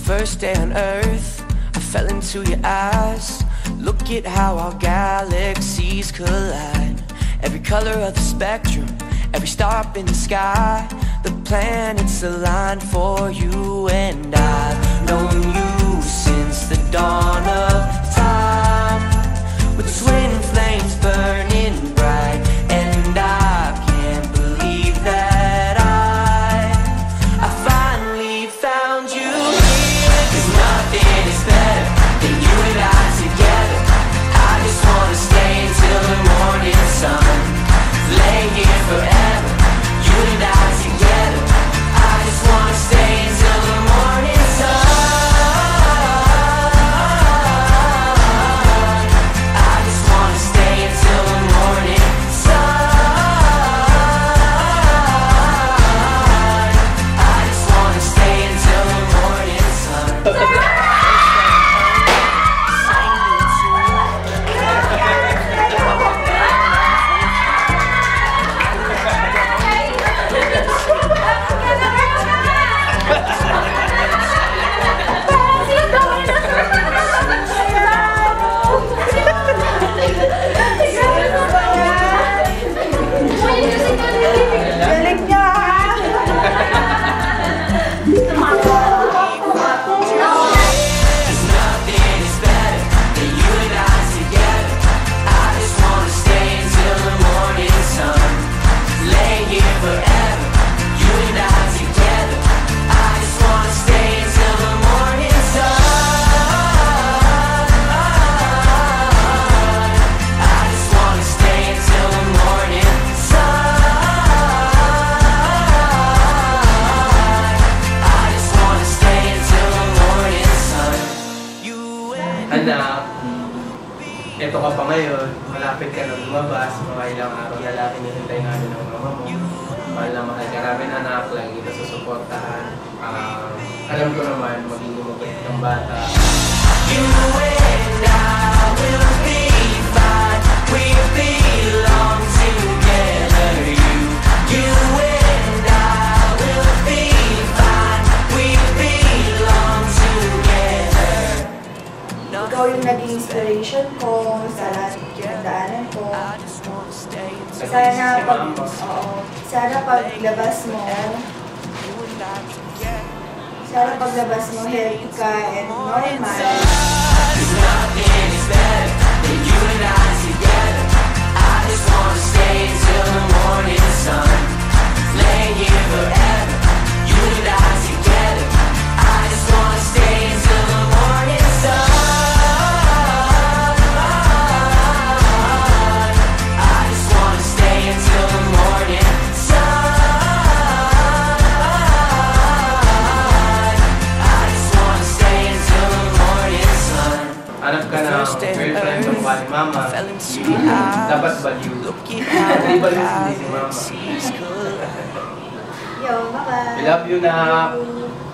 first day on Earth, I fell into your eyes. Look at how our galaxies collide. Every color of the spectrum, every star up in the sky, the planets aligned for you and I've known you since the dawn of time, with twin flames burning bright. And I can't believe that I finally found you here. 'Cause nothing is better than you and I together. I just wanna stay until the morning sun, lay here forever, you and I together. I just wanna stay until the morning sun. I just wanna stay until the morning sun. I just wanna stay until the morning sun. Anak, eto ka pa ngayon, malapit ka na lumabas, mga ilang araw na lang hinihintay namin ng mama mo. Mahal na mahal ka namin anak, lagi kita susuportahan. Alam ko naman, magiging mabait ng bata. You and I will be fine. We belong together. You and I will be fine. We belong together. Ikaw yung naging inspiration ko sa lahat ng daanan ko. Sana paglabas mo, healthy ka and normal. Nothing is better than you and I together. I just wanna stay until the morning sun, lay here forever, you and I together. I just wanna stay until the morning sun. I just wanna stay until the morning sun. I just wanna stay until the morning sun. Hanap ka na girlfriend ng bali mama. Dapat baliw. Hindi baliw si mama. Yo, bye-bye. I love you na.